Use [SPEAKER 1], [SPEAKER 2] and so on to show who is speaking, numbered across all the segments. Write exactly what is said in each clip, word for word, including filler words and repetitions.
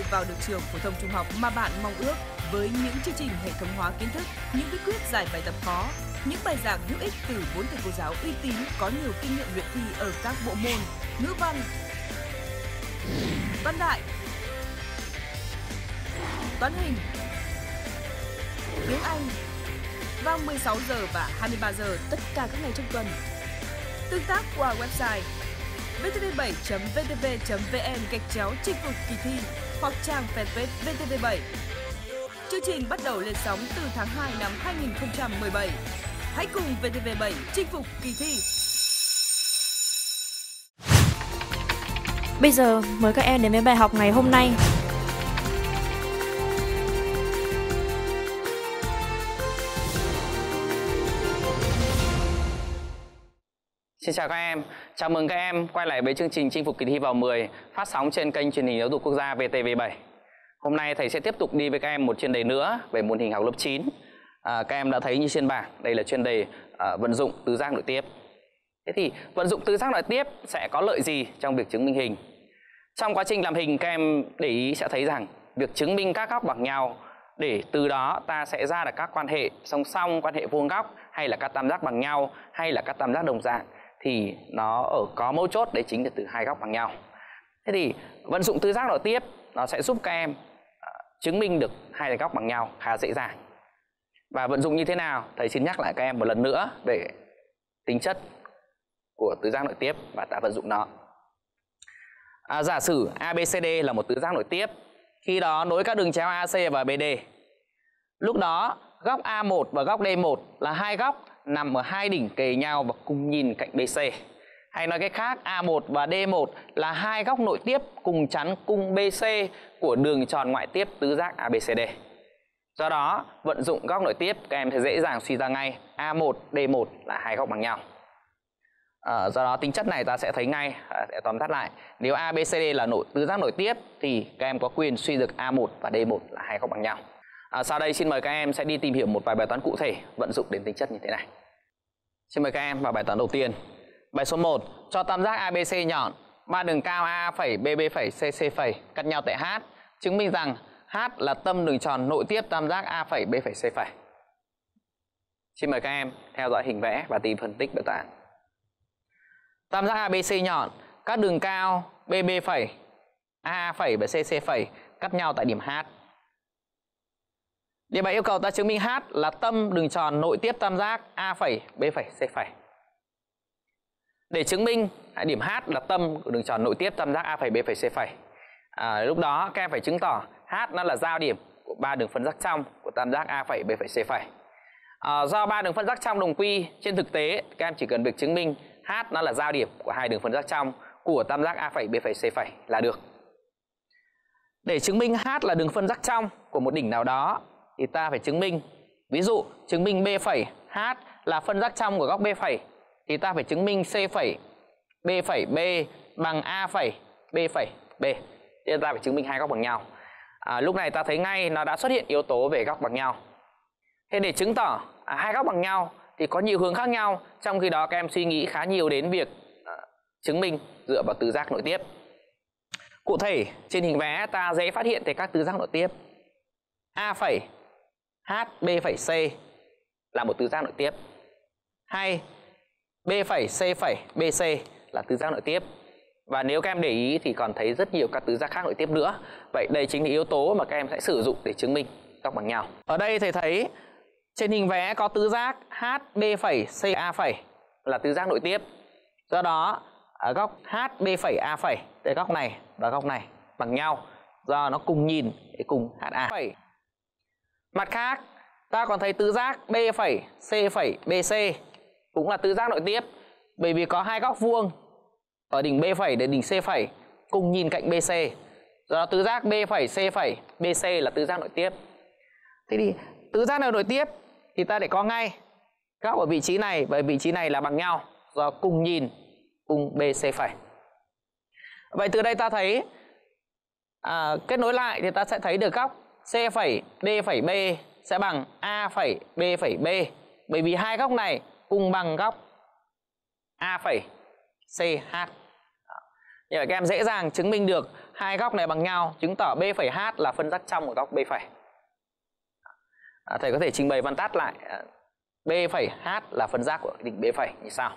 [SPEAKER 1] vào được trường phổ thông trung học mà bạn mong ước với những chương trình hệ thống hóa kiến thức, những bí quyết giải bài tập khó, những bài giảng hữu ích từ bốn thầy cô giáo uy tín có nhiều kinh nghiệm luyện thi ở các bộ môn ngữ văn, văn đại, toán hình, tiếng Anh vào mười sáu giờ và hai mươi ba giờ tất cả các ngày trong tuần. Tương tác qua website vê tê vê bảy chấm vê tê vê chấm vê en gạch chéo chinh phục kỳ thi hoặc trang fanpage vê tê vê bảy. Chương trình bắt đầu lên sóng từ tháng hai năm hai nghìn không trăm mười bảy. Hãy cùng vê tê vê bảy chinh phục kỳ thi.
[SPEAKER 2] Bây giờ mời các em đến với bài học ngày hôm nay.
[SPEAKER 3] Xin chào các em, chào mừng các em quay lại với chương trình Chinh phục kỳ thi vào mười phát sóng trên kênh truyền hình giáo dục quốc gia vê tê vê bảy. Hôm nay thầy sẽ tiếp tục đi với các em một chuyên đề nữa về môn hình học lớp chín. À, các em đã thấy như trên bảng, đây là chuyên đề à, vận dụng tứ giác nội tiếp. Thế thì vận dụng tứ giác nội tiếp sẽ có lợi gì trong việc chứng minh hình? Trong quá trình làm hình, các em để ý sẽ thấy rằng việc chứng minh các góc bằng nhau để từ đó ta sẽ ra được các quan hệ song song, quan hệ vuông góc, hay là các tam giác bằng nhau, hay là các tam giác đồng dạng, thì nó ở có mấu chốt đấy chính là từ hai góc bằng nhau. Thế thì vận dụng tứ giác nội tiếp nó sẽ giúp các em uh, chứng minh được hai góc bằng nhau khá dễ dàng. Và vận dụng như thế nào? Thầy xin nhắc lại các em một lần nữa về tính chất của tứ giác nội tiếp và ta vận dụng nó. À, giả sử a bê xê đê là một tứ giác nội tiếp, khi đó nối các đường chéo a xê và bê đê. Lúc đó góc a một và góc đê một là hai góc nằm ở hai đỉnh kề nhau và cùng nhìn cạnh bê xê. Hay nói cách khác, a một và đê một là hai góc nội tiếp cùng chắn cung bê xê của đường tròn ngoại tiếp tứ giác a bê xê đê. Do đó, vận dụng góc nội tiếp các em sẽ dễ dàng suy ra ngay a một, đê một là hai góc bằng nhau. À, do đó tính chất này ta sẽ thấy ngay, à, sẽ tóm tắt lại. Nếu a bê xê đê là nội tứ giác nội tiếp thì các em có quyền suy được a một và đê một là hai góc bằng nhau. À, sau đây xin mời các em sẽ đi tìm hiểu một vài bài toán cụ thể vận dụng đến tính chất như thế này. Xin mời các em vào bài toán đầu tiên. Bài số một, cho tam giác a bê xê nhọn, ba đường cao A phẩy, bê bê phẩy, xê xê phẩy cắt nhau tại H, chứng minh rằng H là tâm đường tròn nội tiếp tam giác A phẩy, B phẩy, C phẩy. Xin mời các em theo dõi hình vẽ và tìm phân tích bài toán. Tam giác a bê xê nhọn, các đường cao bê bê phẩy, A phẩy và xê xê phẩy cắt nhau tại điểm H. Đề bài yêu cầu ta chứng minh H là tâm đường tròn nội tiếp tam giác A phẩy, B phẩy, C phẩy. Để chứng minh điểm H là tâm của đường tròn nội tiếp tam giác A phẩy, B phẩy, C phẩy, à, lúc đó các em phải chứng tỏ H nó là giao điểm của ba đường phân giác trong của tam giác A phẩy, B phẩy, C phẩy. À, do ba đường phân giác trong đồng quy, trên thực tế các em chỉ cần việc chứng minh H nó là giao điểm của hai đường phân giác trong của tam giác A phẩy, B phẩy, C phẩy là được. Để chứng minh H là đường phân giác trong của một đỉnh nào đó thì ta phải chứng minh, ví dụ chứng minh B phẩy H là phân giác trong của góc B phẩy thì ta phải chứng minh C phẩy B phẩy B bằng A phẩy B phẩy B. Nên ta phải chứng minh hai góc bằng nhau. À, lúc này ta thấy ngay nó đã xuất hiện yếu tố về góc bằng nhau. Thế để chứng tỏ à, hai góc bằng nhau thì có nhiều hướng khác nhau, trong khi đó các em suy nghĩ khá nhiều đến việc à, chứng minh dựa vào tứ giác nội tiếp. Cụ thể trên hình vẽ ta dễ phát hiện thấy các tứ giác nội tiếp. A phẩy H, B phẩy C là một tứ giác nội tiếp. Hay B phẩy, C phẩy, B C là tứ giác nội tiếp. Và nếu các em để ý thì còn thấy rất nhiều các tứ giác khác nội tiếp nữa. Vậy đây chính là yếu tố mà các em sẽ sử dụng để chứng minh góc bằng nhau. Ở đây thầy thấy trên hình vẽ có tứ giác H, B phẩy, C, A phẩy là tứ giác nội tiếp. Do đó ở góc H, B phẩy, A phẩy, đây góc này và góc này bằng nhau, do nó cùng nhìn để cùng hát a phẩy. Mặt khác ta còn thấy tứ giác B phẩy, C phẩy, B C cũng là tứ giác nội tiếp, bởi vì có hai góc vuông ở đỉnh B phẩy đến đỉnh C phẩy cùng nhìn cạnh B C. Do đó tứ giác B phẩy, C phẩy, B C là tứ giác nội tiếp. Thế thì tứ giác nào nội tiếp thì ta để có ngay góc ở vị trí này và vị trí này là bằng nhau, do cùng nhìn cùng B C phẩy. Vậy từ đây ta thấy à, kết nối lại thì ta sẽ thấy được góc C phẩy, D phẩy B sẽ bằng A phẩy, B phẩy B, bởi vì hai góc này cùng bằng góc A phẩy C H. Như vậy các em dễ dàng chứng minh được hai góc này bằng nhau, chứng tỏ B phẩy H là phân giác trong của góc B phẩy. À, thầy có thể trình bày văn tắt lại. B phẩy H là phân giác của đỉnh B phẩy như sau.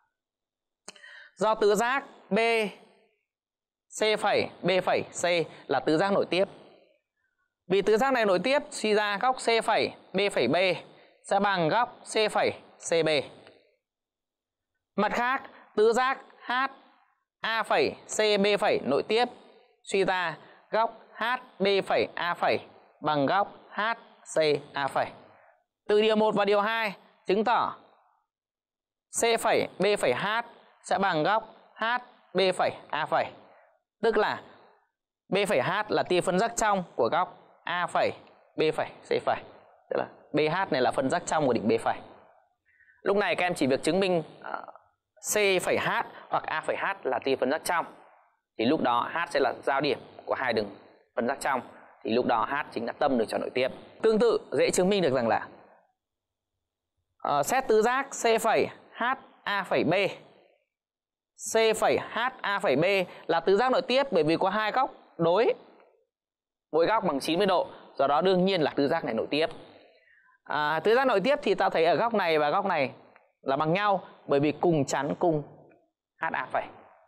[SPEAKER 3] Do tứ giác B C phẩy B phẩy C là tứ giác nội tiếp. Vì tứ giác này nội tiếp, suy ra góc C phẩy B phẩy B sẽ bằng góc C phẩy C B. Mặt khác, tứ giác H A phẩy C B phẩy nội tiếp, suy ra góc H B phẩy A phẩy bằng góc H C A phẩy. Từ điều một và điều hai chứng tỏ C phẩy B phẩy H sẽ bằng góc H B phẩy A phẩy. Tức là B phẩy H là tia phân giác trong của góc A phẩy B phẩy C phẩy. Tức là B H này là phân giác trong của đỉnh B phẩy. Lúc này các em chỉ việc chứng minh uh, C phẩy H hoặc A phẩy H là tia phân giác trong, thì lúc đó H sẽ là giao điểm của hai đường phân giác trong, thì lúc đó H chính là tâm đường tròn nội tiếp. Tương tự dễ chứng minh được rằng là uh, xét tứ giác C phẩy H A phẩy B, C phẩy H A phẩy B là tứ giác nội tiếp bởi vì có hai góc đối, mỗi góc bằng chín mươi độ, do đó đương nhiên là tứ giác này nội tiếp. À, tứ giác nội tiếp thì ta thấy ở góc này và góc này là bằng nhau bởi vì cùng chắn cùng H A phẩy.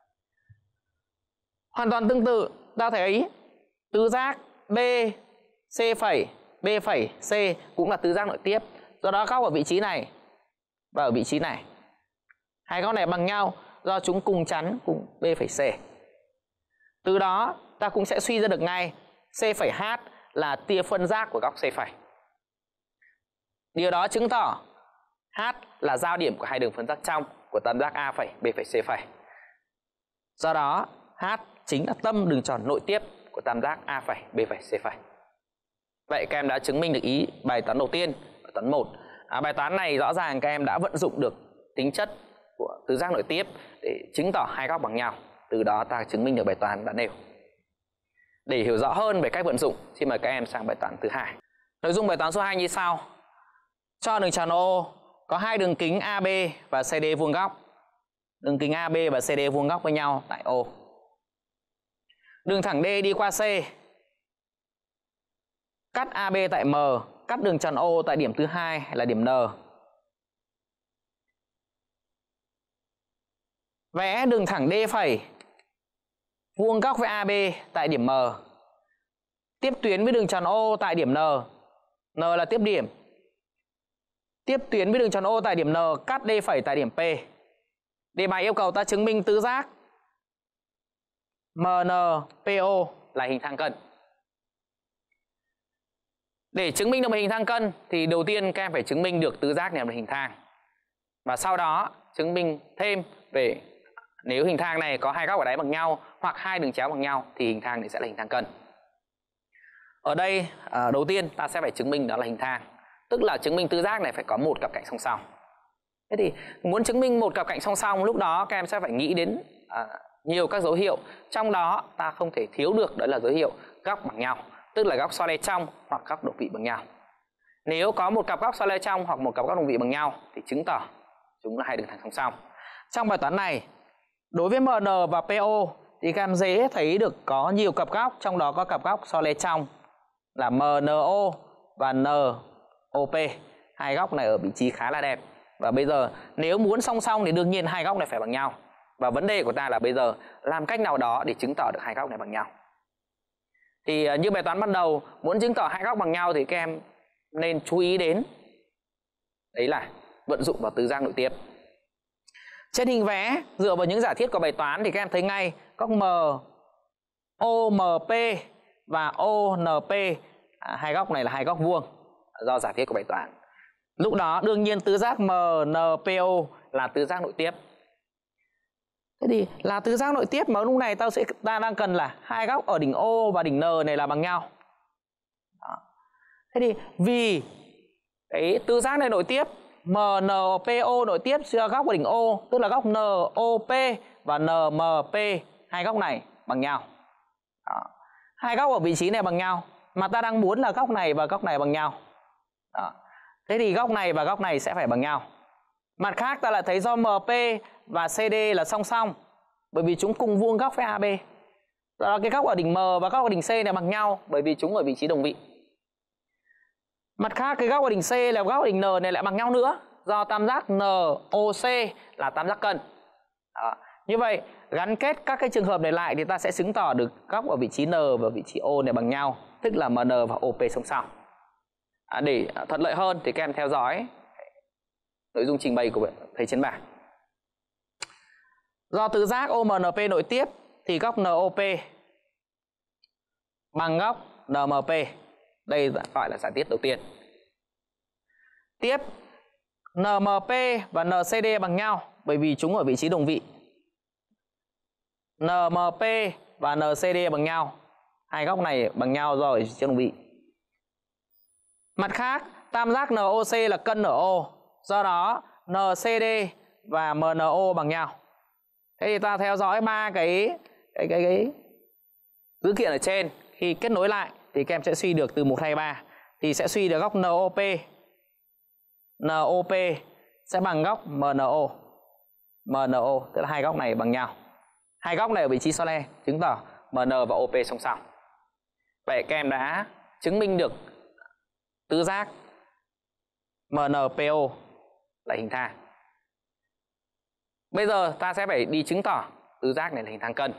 [SPEAKER 3] Hoàn toàn tương tự, ta thấy tứ giác B C phẩy B phẩy C cũng là tứ giác nội tiếp, do đó góc ở vị trí này và ở vị trí này, hai góc này bằng nhau do chúng cùng chắn cùng B phẩy C. Từ đó ta cũng sẽ suy ra được ngay C phẩy H là tia phân giác của góc C phẩy. Điều đó chứng tỏ H là giao điểm của hai đường phân giác trong của tam giác A phẩy B phẩy C phẩy. Do đó H chính là tâm đường tròn nội tiếp của tam giác A phẩy B phẩy C phẩy. Vậy các em đã chứng minh được ý bài toán đầu tiên, bài toán một. À, bài toán này rõ ràng các em đã vận dụng được tính chất của tứ giác nội tiếp để chứng tỏ hai góc bằng nhau. Từ đó ta chứng minh được bài toán đã nêu. Để hiểu rõ hơn về cách vận dụng, xin mời các em sang bài toán thứ hai. Nội dung bài toán số hai như sau. Cho đường tròn O có hai đường kính A B và C D vuông góc. Đường kính A B và C D vuông góc với nhau tại O. Đường thẳng D đi qua C. Cắt A B tại M, cắt đường tròn O tại điểm thứ hai là điểm N. Vẽ đường thẳng D phẩy vuông góc với A B tại điểm M. Tiếp tuyến với đường tròn O tại điểm N. N là tiếp điểm. Tiếp tuyến với đường tròn O tại điểm N, cắt D phẩy tại điểm P. Đề bài yêu cầu ta chứng minh tứ giác M N P O là hình thang cân. Để chứng minh được một hình thang cân thì đầu tiên các em phải chứng minh được tứ giác này là một hình thang. Và sau đó chứng minh thêm về nếu hình thang này có hai góc ở đáy bằng nhau hoặc hai đường chéo bằng nhau thì hình thang này sẽ là hình thang cân. Ở đây à, đầu tiên ta sẽ phải chứng minh đó là hình thang. Tức là chứng minh tứ giác này phải có một cặp cạnh song song. Thế thì muốn chứng minh một cặp cạnh song song, lúc đó các em sẽ phải nghĩ đến à, nhiều các dấu hiệu. Trong đó ta không thể thiếu được đó là dấu hiệu góc bằng nhau, tức là góc so le trong hoặc góc đồng vị bằng nhau. Nếu có một cặp góc so le trong hoặc một cặp góc đồng vị bằng nhau thì chứng tỏ chúng là hai đường thẳng song song. Trong bài toán này, đối với M N và P O thì các em dễ thấy được có nhiều cặp góc, trong đó có cặp góc so le trong là M N O và N O P. Hai góc này ở vị trí khá là đẹp. Và bây giờ nếu muốn song song thì đương nhiên hai góc này phải bằng nhau. Và vấn đề của ta là bây giờ làm cách nào đó để chứng tỏ được hai góc này bằng nhau. Thì như bài toán ban đầu, muốn chứng tỏ hai góc bằng nhau thì các em nên chú ý đến đấy là vận dụng vào tứ giác nội tiếp. Trên hình vẽ, dựa vào những giả thiết của bài toán thì các em thấy ngay góc M O M P và O N P, à, hai góc này là hai góc vuông do giả thiết của bài toán. Lúc đó đương nhiên tứ giác M N P O là tứ giác nội tiếp. Thế thì là tứ giác nội tiếp mà lúc này ta sẽ ta đang cần là hai góc ở đỉnh O và đỉnh N này là bằng nhau. Đó. Thế thì vì cái tứ giác này nội tiếp, M N P O nội tiếp suy ra góc ở đỉnh O, tức là góc N O P và N M P, hai góc này bằng nhau. Đó. Hai góc ở vị trí này bằng nhau, mà ta đang muốn là góc này và góc này bằng nhau. Đó. Thế thì góc này và góc này sẽ phải bằng nhau. Mặt khác ta lại thấy do M P và C D là song song, bởi vì chúng cùng vuông góc với A B. Do đó cái góc ở đỉnh M và góc ở đỉnh C này bằng nhau bởi vì chúng ở vị trí đồng vị. Mặt khác cái góc ở đỉnh C là góc ở đỉnh N này lại bằng nhau nữa, do tam giác N O C là tam giác cân. Đó. Như vậy gắn kết các cái trường hợp này lại thì ta sẽ chứng tỏ được góc ở vị trí N và vị trí O này bằng nhau, tức là M N và O P song song. À, để thuận lợi hơn thì các em theo dõi nội dung trình bày của thầy trên bảng. Do tứ giác O M N P nội tiếp thì góc N O P bằng góc N M P. Đây gọi là giả thiết đầu tiên. Tiếp, N M P và N C D bằng nhau bởi vì chúng ở vị trí đồng vị. N M P và N C D bằng nhau. Hai góc này bằng nhau do ở vị trí đồng vị. Mặt khác, tam giác N O C là cân ở O, do đó N C D và M N O bằng nhau. Thế thì ta theo dõi ba cái cái cái cái dữ kiện ở trên, khi kết nối lại thì các em sẽ suy được từ một, hai, ba, thì sẽ suy được góc N O P. N O P sẽ bằng góc M N O. M N O tức là hai góc này bằng nhau. Hai góc này ở vị trí so le, chứng tỏ M N và O P song song. Vậy các em đã chứng minh được tứ giác M N P O là hình thang. Bây giờ ta sẽ phải đi chứng tỏ tứ giác này là hình thang cân.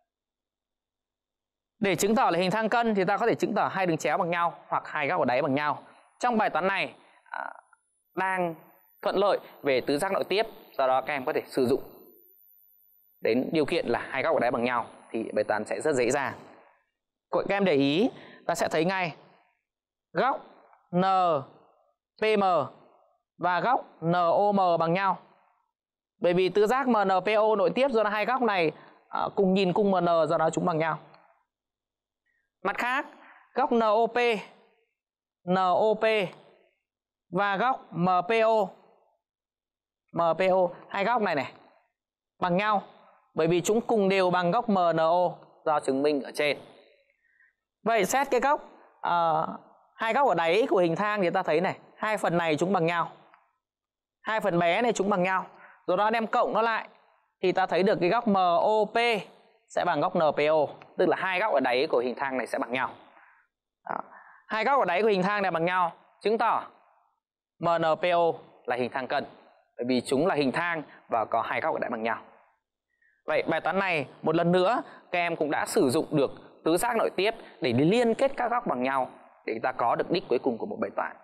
[SPEAKER 3] Để chứng tỏ là hình thang cân thì ta có thể chứng tỏ hai đường chéo bằng nhau hoặc hai góc ở đáy bằng nhau. Trong bài toán này à, đang thuận lợi về tứ giác nội tiếp, do đó các em có thể sử dụng đến điều kiện là hai góc ở đáy bằng nhau thì bài toán sẽ rất dễ dàng. Các em để ý, ta sẽ thấy ngay góc N P M và góc N O M bằng nhau. Bởi vì tứ giác M N P O nội tiếp, do đó hai góc này à, cùng nhìn cùng M N, do đó chúng bằng nhau. Mặt khác, góc N O P, N O P và góc M P O, M P O, hai góc này này bằng nhau bởi vì chúng cùng đều bằng góc M N O do chứng minh ở trên. Vậy xét cái góc uh, hai góc ở đáy của hình thang thì ta thấy này, hai phần này chúng bằng nhau, hai phần bé này chúng bằng nhau, rồi đó đem cộng nó lại thì ta thấy được cái góc M O P sẽ bằng góc N P O, tức là hai góc ở đáy của hình thang này sẽ bằng nhau. Đó. Hai góc ở đáy của hình thang này bằng nhau, chứng tỏ M N P O là hình thang cân, bởi vì chúng là hình thang và có hai góc ở đáy bằng nhau. Vậy bài toán này một lần nữa các em cũng đã sử dụng được tứ giác nội tiếp để đi liên kết các góc bằng nhau để ta có được đích cuối cùng của một bài toán.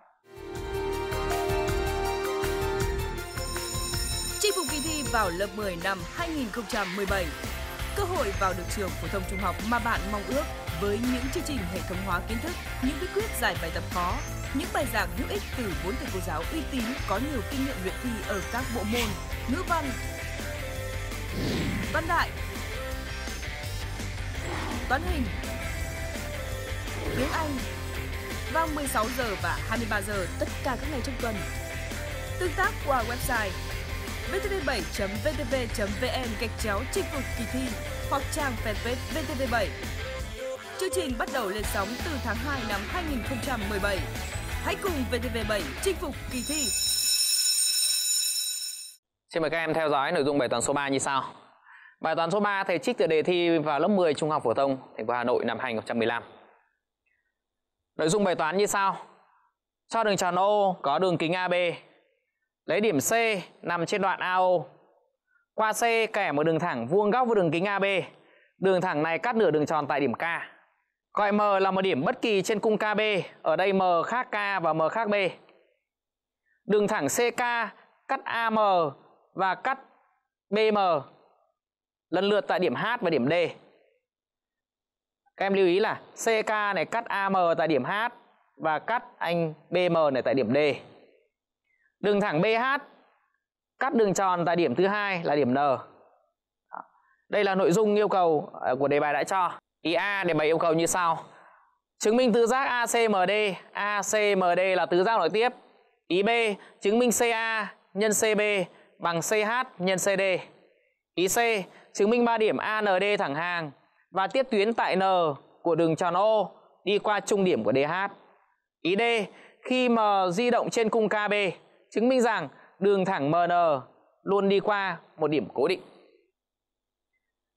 [SPEAKER 1] Chinh phục kỳ thi vào lớp mười năm hai nghìn không trăm mười bảy. Cơ hội vào được trường phổ thông trung học mà bạn mong ước với những chương trình hệ thống hóa kiến thức, những bí quyết giải bài tập khó, những bài giảng hữu ích từ bốn thầy cô giáo uy tín có nhiều kinh nghiệm luyện thi ở các bộ môn ngữ văn, văn đại, toán hình, tiếng Anh vào mười sáu giờ và hai mươi ba giờ tất cả các ngày trong tuần. Tương tác qua website vê tê vê bảy chấm vê tê vê chấm vê en gạch chéo chinh phục kỳ thi hoặc trang fanpage vê tê vê bảy. Chương trình bắt đầu lên sóng từ tháng hai năm hai nghìn không trăm mười bảy. Hãy cùng vê tê vê bảy chinh phục kỳ thi.
[SPEAKER 3] Xin mời các em theo dõi nội dung bài toán số ba như sau. Bài toán số ba thầy trích từ đề thi vào lớp mười Trung học phổ thông thành phố Hà Nội năm hai nghìn không trăm mười lăm. Nội dung bài toán như sau. Cho đường tròn O có đường kính a bê. Lấy điểm C nằm trên đoạn a o. Qua C kẻ một đường thẳng vuông góc với đường kính a bê. Đường thẳng này cắt nửa đường tròn tại điểm K. Gọi M là một điểm bất kỳ trên cung ca bê. Ở đây M khác K và M khác B. Đường thẳng C K cắt A M và cắt B M lần lượt tại điểm H và điểm D. Các em lưu ý là C K này cắt A M tại điểm H và cắt anh B M này tại điểm D. Đường thẳng B H cắt đường tròn tại điểm thứ hai là điểm N. Đây là nội dung yêu cầu của đề bài đã cho. Ý A đề bài yêu cầu như sau. Chứng minh tứ giác A C M D. A C M D là tứ giác nội tiếp. Ý B chứng minh C A nhân C B bằng C H nhân C D. Ý C chứng minh ba điểm A N D thẳng hàng và tiếp tuyến tại N của đường tròn O đi qua trung điểm của D H. Ý D khi M di động trên cung K B chứng minh rằng đường thẳng M N luôn đi qua một điểm cố định.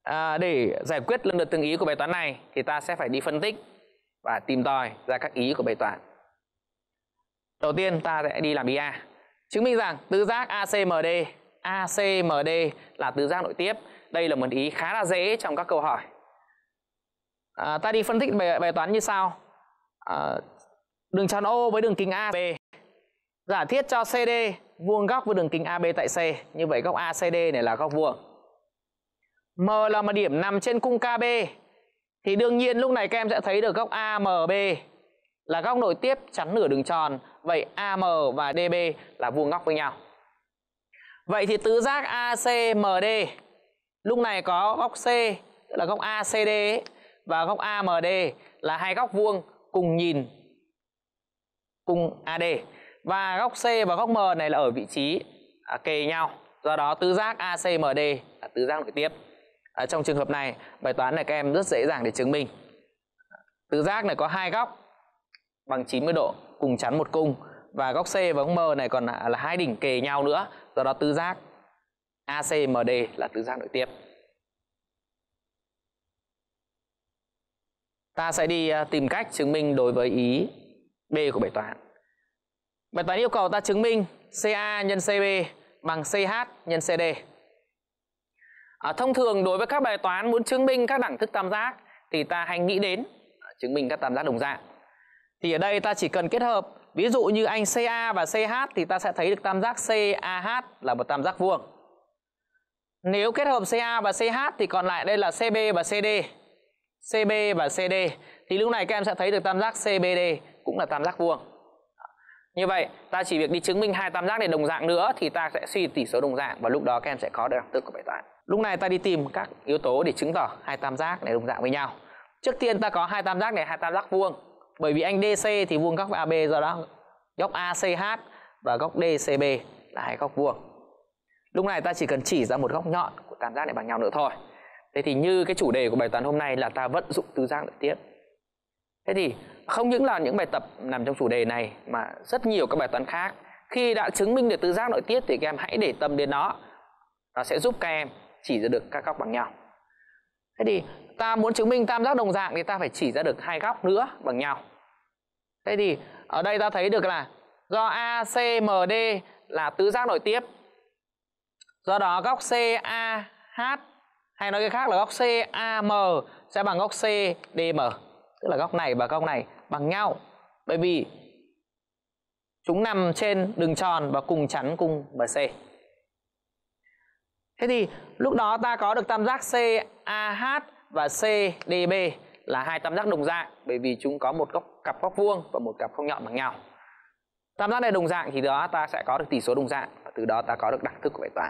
[SPEAKER 3] À, để giải quyết lần lượt từng ý của bài toán này thì ta sẽ phải đi phân tích và tìm tòi ra các ý của bài toán. Đầu tiên ta sẽ đi làm ý A. Chứng minh rằng tứ giác a xê em đê, a xê em đê là tứ giác nội tiếp. Đây là một ý khá là dễ trong các câu hỏi. À, ta đi phân tích bài, bài toán như sau. À, đường tròn O với đường kính a bê. Giả thiết cho xê đê vuông góc với đường kính a bê tại C. Như vậy góc a xê đê này là góc vuông. M là một điểm nằm trên cung ca bê. Thì đương nhiên lúc này các em sẽ thấy được góc a em bê là góc nội tiếp chắn nửa đường tròn. Vậy a em và đê bê là vuông góc với nhau. Vậy thì tứ giác a xê em đê lúc này có góc C, tức là góc a xê đê ấy, và góc a em đê là hai góc vuông cùng nhìn cùng a đê. Và góc C và góc M này là ở vị trí à, kề nhau. Do đó tứ giác a xê em đê là tứ giác nội tiếp. À, trong trường hợp này, bài toán này các em rất dễ dàng để chứng minh. Tứ giác này có hai góc bằng chín mươi độ cùng chắn một cung. Và góc C và góc M này còn là, là hai đỉnh kề nhau nữa. Do đó tứ giác a xê em đê là tứ giác nội tiếp. Ta sẽ đi tìm cách chứng minh đối với ý B của bài toán. Bài toán yêu cầu ta chứng minh xê a nhân xê bê bằng xê hát nhân xê đê. À, thông thường đối với các bài toán muốn chứng minh các đẳng thức tam giác thì ta hay nghĩ đến chứng minh các tam giác đồng dạng. Thì ở đây ta chỉ cần kết hợp, ví dụ như anh xê a và xê hát thì ta sẽ thấy được tam giác xê a hát là một tam giác vuông. Nếu kết hợp xê a và xê hát thì còn lại đây là xê bê và xê đê. xê bê và xê đê thì lúc này các em sẽ thấy được tam giác xê bê đê cũng là tam giác vuông. Như vậy ta chỉ việc đi chứng minh hai tam giác này đồng dạng nữa thì ta sẽ suy tỷ số đồng dạng và lúc đó các em sẽ có được đẳng thức của bài toán. Lúc này ta đi tìm các yếu tố để chứng tỏ hai tam giác này đồng dạng với nhau. Trước tiên ta có hai tam giác này hai tam giác vuông. Bởi vì anh đê xê thì vuông góc với a bê, do đó góc a xê hát và góc đê xê bê là hai góc vuông. Lúc này ta chỉ cần chỉ ra một góc nhọn của tam giác này bằng nhau nữa thôi. Thế thì như cái chủ đề của bài toán hôm nay là ta vận dụng tứ giác nội tiếp. Thế thì không những là những bài tập nằm trong chủ đề này mà rất nhiều các bài toán khác, khi đã chứng minh được tứ giác nội tiếp thì các em hãy để tâm đến nó. Nó sẽ giúp các em chỉ ra được các góc bằng nhau. Thế thì ta muốn chứng minh tam giác đồng dạng thì ta phải chỉ ra được hai góc nữa bằng nhau. Thế thì ở đây ta thấy được là do a xê em đê là tứ giác nội tiếp, do đó góc xê a hát hay nói cái khác là góc xê a em sẽ bằng góc xê đê em, tức là góc này và góc này bằng nhau. Bởi vì chúng nằm trên đường tròn và cùng chắn cung bờ C. Thế thì lúc đó ta có được tam giác xê a hát và xê đê bê là hai tam giác đồng dạng, bởi vì chúng có một góc, cặp góc vuông và một cặp góc nhọn bằng nhau. Tam giác này đồng dạng thì đó ta sẽ có được tỷ số đồng dạng và từ đó ta có được đẳng thức của bài toán.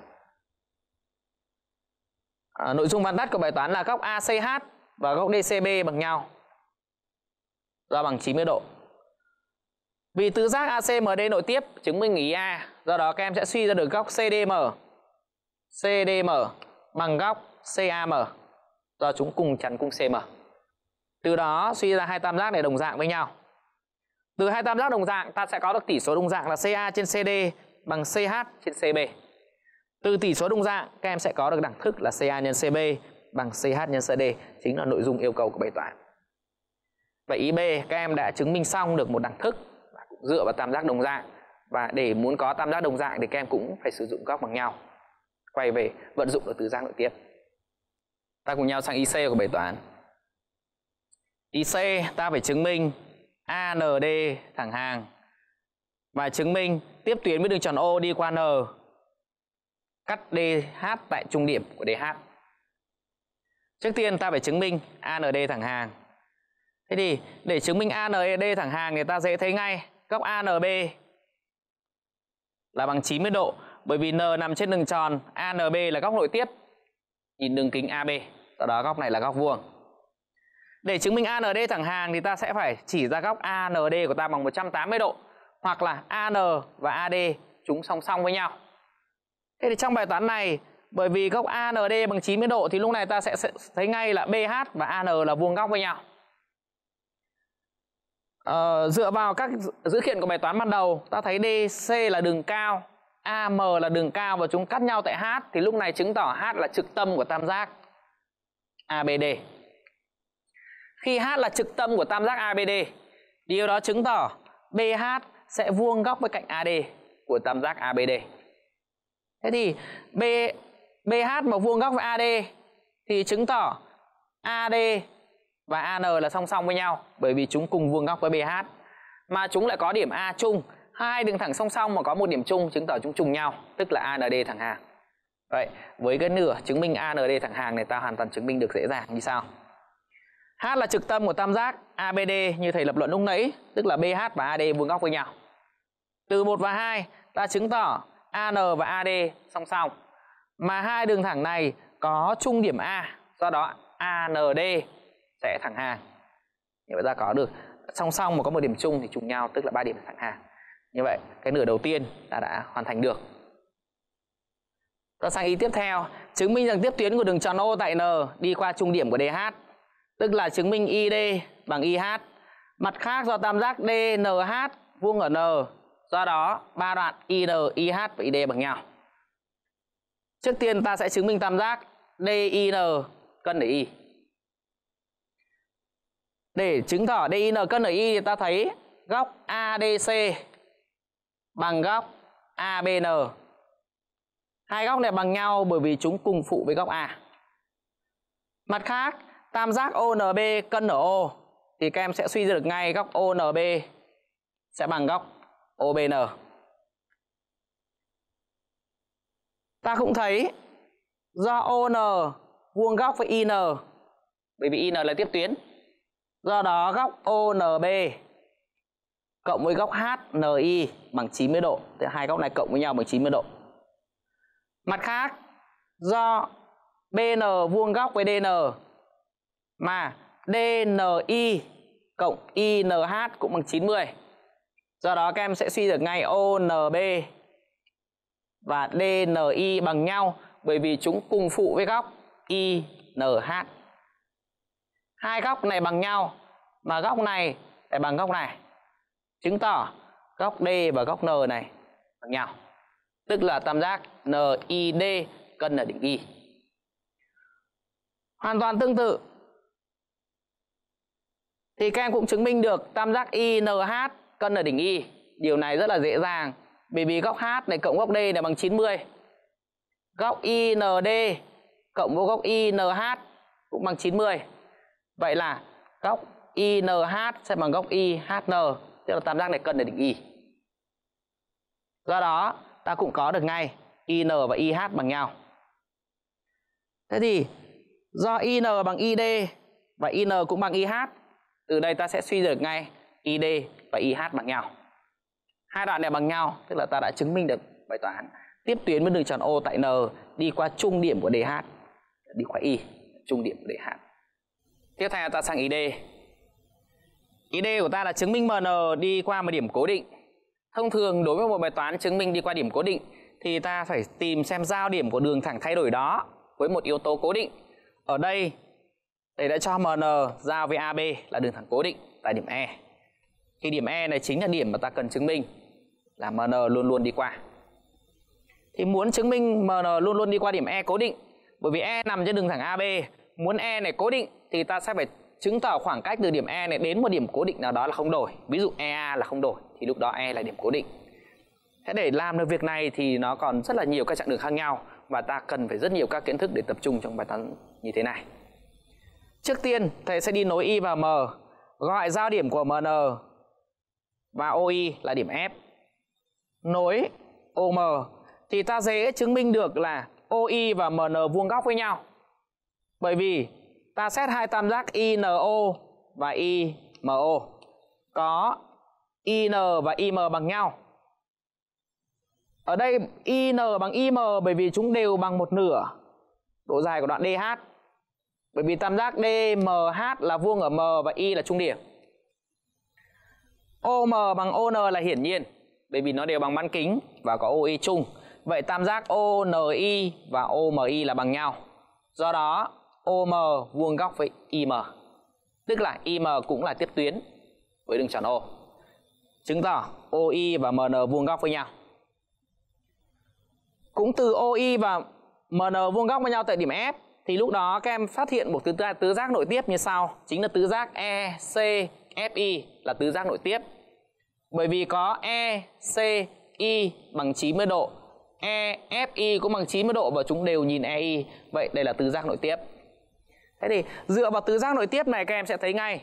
[SPEAKER 3] À, nội dung văn tắt của bài toán là góc a xê hát và góc đê xê bê bằng nhau do bằng chín mươi độ. Vì tứ giác a xê em đê nội tiếp chứng minh ý A, do đó các em sẽ suy ra được góc xê đê em xê đê em bằng góc xê a em do chúng cùng chắn cung xê em. Từ đó suy ra hai tam giác này đồng dạng với nhau. Từ hai tam giác đồng dạng ta sẽ có được tỷ số đồng dạng là xê a trên xê đê bằng xê hát trên xê bê. Từ tỷ số đồng dạng các em sẽ có được đẳng thức là xê a nhân xê bê bằng xê hát nhân xê đê, chính là nội dung yêu cầu của bài toán. Vậy ý B các em đã chứng minh xong được một đẳng thức dựa vào tam giác đồng dạng, và để muốn có tam giác đồng dạng thì các em cũng phải sử dụng góc bằng nhau. Quay về vận dụng được tứ giác nội tiếp. Ta cùng nhau sang ý C của bài toán. Ý C ta phải chứng minh a en đê thẳng hàng và chứng minh tiếp tuyến với đường tròn O đi qua N cắt đê hát tại trung điểm của đê hát. Trước tiên ta phải chứng minh a en đê thẳng hàng. Thế thì để chứng minh a en đê thẳng hàng thì ta dễ thấy ngay góc a en bê là bằng chín mươi độ, bởi vì N nằm trên đường tròn, a en bê là góc nội tiếp nhìn đường kính a bê, do đó góc này là góc vuông. Để chứng minh a en đê thẳng hàng thì ta sẽ phải chỉ ra góc a en đê của ta bằng một trăm tám mươi độ, hoặc là a en và a đê chúng song song với nhau. Thế thì trong bài toán này, bởi vì góc a en đê bằng chín mươi độ thì lúc này ta sẽ thấy ngay là bê hát và a en là vuông góc với nhau. Ờ, dựa vào các dữ kiện của bài toán ban đầu, ta thấy đê xê là đường cao, a em là đường cao và chúng cắt nhau tại H, thì lúc này chứng tỏ H là trực tâm của tam giác a bê đê. Khi H là trực tâm của tam giác a bê đê, điều đó chứng tỏ bê hát sẽ vuông góc với cạnh a đê của tam giác a bê đê. Thế thì B, bê hát mà vuông góc với a đê thì chứng tỏ a đê và a en là song song với nhau, bởi vì chúng cùng vuông góc với bê hát. Mà chúng lại có điểm A chung. Hai đường thẳng song song mà có một điểm chung chứng tỏ chúng trùng nhau, tức là a en đê thẳng hàng. Vậy với cái nửa chứng minh a en đê thẳng hàng này ta hoàn toàn chứng minh được dễ dàng như sau. H là trực tâm của tam giác a bê đê như thầy lập luận lúc nãy, tức là bê hát và a đê vuông góc với nhau. Từ một và hai ta chứng tỏ a en và a đê song song. Mà hai đường thẳng này có chung điểm A, do đó a en đê sẽ thẳng hàng. Như vậy ta có được song song mà có một điểm chung thì trùng nhau, tức là ba điểm thẳng hàng. Như vậy cái nửa đầu tiên ta đã hoàn thành được. Ta sang ý tiếp theo, chứng minh rằng tiếp tuyến của đường tròn O tại N đi qua trung điểm của đê hát, tức là chứng minh i đê bằng i hát. Mặt khác do tam giác đê en hát vuông ở N, do đó ba đoạn i en, i hát và i đê bằng nhau. Trước tiên ta sẽ chứng minh tam giác đê i en cân ở Y. Để chứng tỏ đê i en cân ở Y thì ta thấy góc a đê xê bằng góc a bê en. Hai góc này bằng nhau bởi vì chúng cùng phụ với góc A. Mặt khác, tam giác o en bê cân ở O thì các em sẽ suy ra được ngay góc o en bê sẽ bằng góc o bê en. Ta cũng thấy do o en vuông góc với i en, bởi vì i en là tiếp tuyến, do đó góc o en bê cộng với góc hát en i bằng chín mươi độ. Thì hai góc này cộng với nhau bằng chín mươi độ. Mặt khác, do bê en vuông góc với đê en mà đê en i cộng i en hát cũng bằng chín mươi. Do đó các em sẽ suy được ngay o en bê và đê en i bằng nhau bởi vì chúng cùng phụ với góc i en hát. Hai góc này bằng nhau mà góc này phải bằng góc này, chứng tỏ góc D và góc N này bằng nhau, tức là tam giác en i đê cân ở đỉnh Y. Hoàn toàn tương tự thì các em cũng chứng minh được tam giác i en hát cân ở đỉnh Y. Điều này rất là dễ dàng bởi vì góc H này cộng góc D này bằng chín mươi. Góc i en đê cộng với góc i en hát cũng bằng chín mươi. Vậy là góc i en hát sẽ bằng góc i hát en, tức là tam giác này cân ở đỉnh Y. Do đó ta cũng có được ngay i en và i hát bằng nhau. Thế thì do i en bằng i đê và i en cũng bằng i hát, từ đây ta sẽ suy được ngay i đê và i hát bằng nhau. Hai đoạn này bằng nhau, tức là ta đã chứng minh được bài toán tiếp tuyến với đường tròn O tại N đi qua trung điểm của đê hát, đi qua Y, trung điểm của đê hát. Tiếp theo ta sang ý D. Ý D của ta là chứng minh em en đi qua một điểm cố định. Thông thường đối với một bài toán chứng minh đi qua điểm cố định thì ta phải tìm xem giao điểm của đường thẳng thay đổi đó với một yếu tố cố định. Ở đây thầy đã cho em en giao với a bê là đường thẳng cố định tại điểm E. Thì điểm E này chính là điểm mà ta cần chứng minh là em en luôn luôn đi qua. Thì muốn chứng minh em en luôn luôn đi qua điểm E cố định, bởi vì E nằm trên đường thẳng a bê, muốn E này cố định thì ta sẽ phải chứng tỏ khoảng cách từ điểm E này đến một điểm cố định nào đó là không đổi. Ví dụ e a là không đổi thì lúc đó E là điểm cố định. Thế để làm được việc này thì nó còn rất là nhiều các chặng đường khác nhau và ta cần phải rất nhiều các kiến thức để tập trung trong bài toán như thế này. Trước tiên thầy sẽ đi nối Y và M, gọi giao điểm của em en và o i là điểm F. Nối o em thì ta dễ chứng minh được là o i và em en vuông góc với nhau. Bởi vì ta xét hai tam giác i en o và i em o có i en và i em bằng nhau. Ở đây i en bằng i em bởi vì chúng đều bằng một nửa độ dài của đoạn đê hát. Bởi vì tam giác đê em hát là vuông ở M và I là trung điểm. o em bằng o en là hiển nhiên bởi vì nó đều bằng bán kính và có o i chung. Vậy tam giác o en i và o em i là bằng nhau. Do đó o em vuông góc với i em, tức là i em cũng là tiếp tuyến với đường tròn O. Chứng tỏ o i và em en vuông góc với nhau. Cũng từ o i và em en vuông góc với nhau tại điểm F thì lúc đó các em phát hiện một tứ, tứ giác nội tiếp như sau, chính là tứ giác e xê ép i là tứ giác nội tiếp. Bởi vì có e xê i bằng chín mươi độ, e ép i cũng bằng chín mươi độ và chúng đều nhìn e i, vậy đây là tứ giác nội tiếp. Thế thì dựa vào tứ giác nội tiếp này các em sẽ thấy ngay,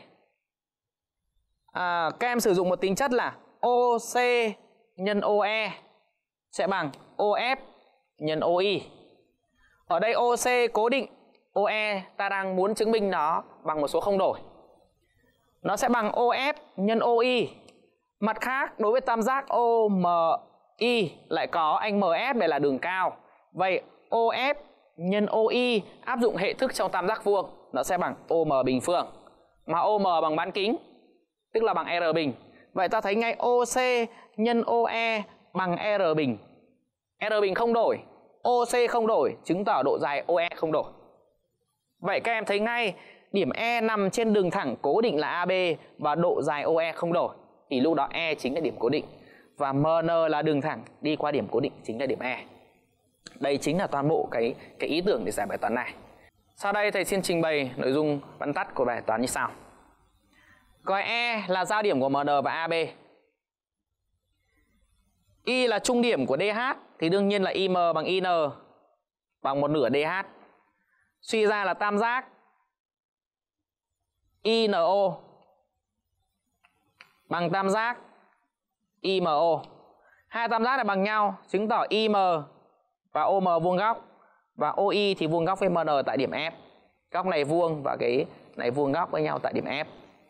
[SPEAKER 3] à, các em sử dụng một tính chất là ô xê nhân ô e sẽ bằng ô ép nhân ô i. Ở đây ô xê cố định, ô e ta đang muốn chứng minh nó bằng một số không đổi, nó sẽ bằng ô ép nhân ô i. Mặt khác, đối với tam giác ô em i lại có anh em ép này là đường cao. Vậy ô ép nhân ô i áp dụng hệ thức trong tam giác vuông, nó sẽ bằng ô em bình phương. Mà ô em bằng bán kính, tức là bằng R bình. Vậy ta thấy ngay ô xê nhân ô e bằng R bình. R bình không đổi, ô xê không đổi, chứng tỏ độ dài ô e không đổi. Vậy các em thấy ngay điểm E nằm trên đường thẳng cố định là a bê và độ dài ô e không đổi, thì lúc đó E chính là điểm cố định. Và em en là đường thẳng đi qua điểm cố định chính là điểm E. Đây chính là toàn bộ cái, cái ý tưởng để giải bài toán này. Sau đây thầy xin trình bày nội dung vắn tắt của bài toán như sau. Gọi E là giao điểm của em en và a bê. I là trung điểm của đê hát thì đương nhiên là i em bằng i en bằng một nửa đê hát. Suy ra là tam giác i en ô bằng tam giác i em ô. Hai tam giác này bằng nhau, chứng tỏ i em và ô em vuông góc và ô i thì vuông góc với em en tại điểm F. Góc này vuông và cái này vuông góc với nhau tại điểm F.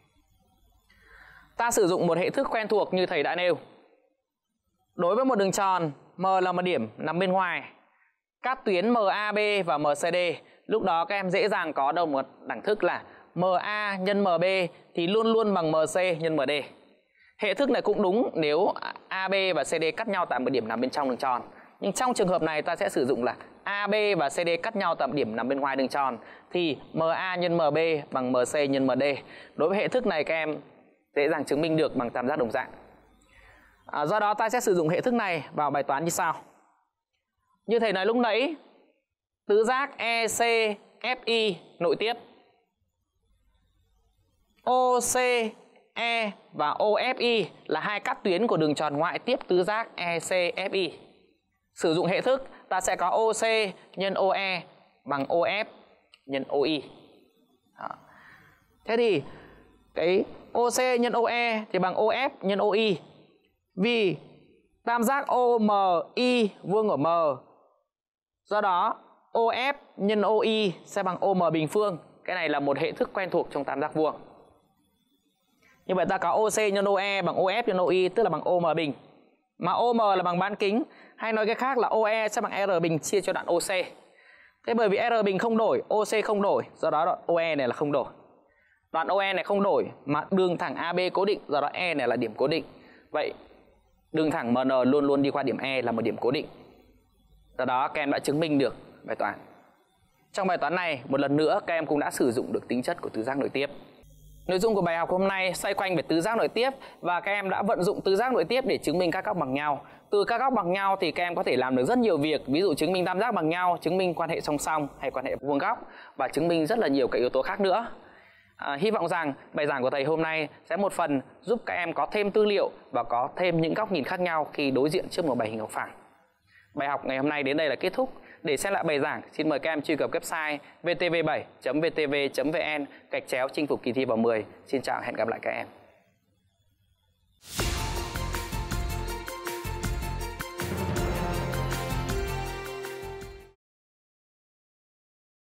[SPEAKER 3] Ta sử dụng một hệ thức quen thuộc như thầy đã nêu. Đối với một đường tròn, M là một điểm nằm bên ngoài, các tuyến em a bê và em xê đê, lúc đó các em dễ dàng có được một đẳng thức là em a nhân em bê thì luôn luôn bằng em xê nhân em đê. Hệ thức này cũng đúng nếu a bê và xê đê cắt nhau tại một điểm nằm bên trong đường tròn. Nhưng trong trường hợp này ta sẽ sử dụng là a bê và xê đê cắt nhau tại một điểm nằm bên ngoài đường tròn thì em a nhân em bê bằng em xê nhân em đê. Đối với hệ thức này các em dễ dàng chứng minh được bằng tam giác đồng dạng. À, do đó ta sẽ sử dụng hệ thức này vào bài toán như sau. Như thầy nói lúc nãy, tứ giác e xê ép i nội tiếp, ô xê e và ô ép i là hai cắt tuyến của đường tròn ngoại tiếp tứ giác e xê ép i. Sử dụng hệ thức ta sẽ có ô xê nhân ô e bằng ô ép nhân ô i. Đó. Thế thì cái ô xê nhân ô e thì bằng ô ép nhân ô i. Vì tam giác ô em i vuông ở M, do đó ô ép nhân ô i sẽ bằng ô em bình phương. Cái này là một hệ thức quen thuộc trong tam giác vuông. Như vậy ta có ô xê nhân ô e bằng ô ép nhân ô i, tức là bằng ô em bình. Mà ô em là bằng bán kính, hay nói cái khác là ô e sẽ bằng R bình chia cho đoạn ô xê. Thế bởi vì R bình không đổi, ô xê không đổi, do đó đoạn ô e này là không đổi. Đoạn ô e này không đổi mà đường thẳng a bê cố định, do đó E này là điểm cố định. Vậy đường thẳng em en luôn luôn đi qua điểm E là một điểm cố định. Do đó các em đã chứng minh được bài toán. Trong bài toán này, một lần nữa các em cũng đã sử dụng được tính chất của tứ giác nội tiếp. Nội dung của bài học hôm nay xoay quanh về tứ giác nội tiếp và các em đã vận dụng tứ giác nội tiếp để chứng minh các góc bằng nhau. Từ các góc bằng nhau thì các em có thể làm được rất nhiều việc, ví dụ chứng minh tam giác bằng nhau, chứng minh quan hệ song song hay quan hệ vuông góc và chứng minh rất là nhiều các yếu tố khác nữa. À, hy vọng rằng bài giảng của thầy hôm nay sẽ một phần giúp các em có thêm tư liệu và có thêm những góc nhìn khác nhau khi đối diện trước một bài hình học phẳng. Bài học ngày hôm nay đến đây là kết thúc. Để xem lại bài giảng, xin mời các em truy cập website vê tê vê bảy chấm vê tê vê chấm vê en gạch chéo chinh phục kỳ thi vào mười. Xin chào, hẹn gặp lại các em.